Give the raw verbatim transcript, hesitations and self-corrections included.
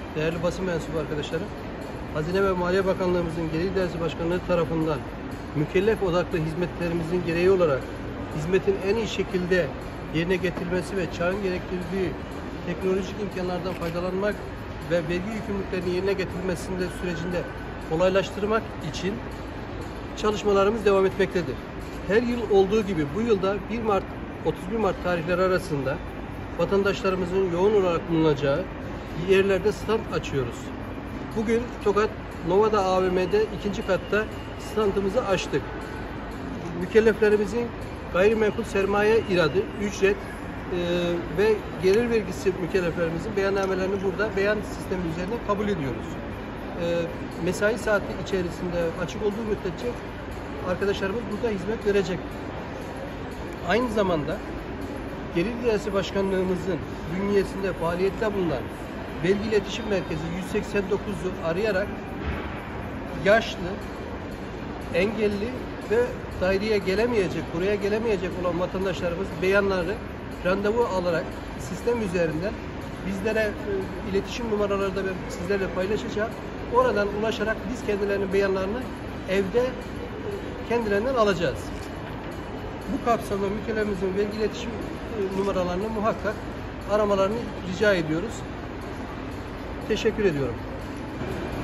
değerli basın mensubu arkadaşlarım, Hazine ve Maliye Bakanlığımızın Gelir İdaresi Başkanlığı tarafından mükellef odaklı hizmetlerimizin gereği olarak hizmetin en iyi şekilde yerine getirilmesi ve çağın gerektirdiği teknolojik imkanlardan faydalanmak ve vergi yükümlülüklerinin yerine getirilmesinde sürecinde kolaylaştırmak için çalışmalarımız devam etmektedir. Her yıl olduğu gibi bu yılda bir Mart otuz bir Mart tarihleri arasında vatandaşlarımızın yoğun olarak bulunacağı yerlerde stand açıyoruz. Bugün Tokat Nova'da A V M'de ikinci katta standımızı açtık. Mükelleflerimizin gayrimenkul sermaye iradı, ücret e, ve gelir vergisi mükelleflerimizin beyannamelerini burada beyan sistemi üzerinden kabul ediyoruz. E, mesai saati içerisinde açık olduğu müddetçe arkadaşlarımız burada hizmet verecek. Aynı zamanda Gelir İdaresi Başkanlığımızın bünyesinde faaliyette bulunan Vergi İletişim Merkezi yüz seksen dokuzu arayarak yaşlı, engelli ve daireye gelemeyecek, buraya gelemeyecek olan vatandaşlarımız beyanları randevu alarak sistem üzerinden bizlere e, iletişim numaraları da ben sizlerle paylaşacağım. Oradan ulaşarak biz kendilerinin beyanlarını evde e, kendilerinden alacağız. Bu kapsamda mükellefimizin vergi iletişim e, numaralarını muhakkak aramalarını rica ediyoruz. Teşekkür ediyorum.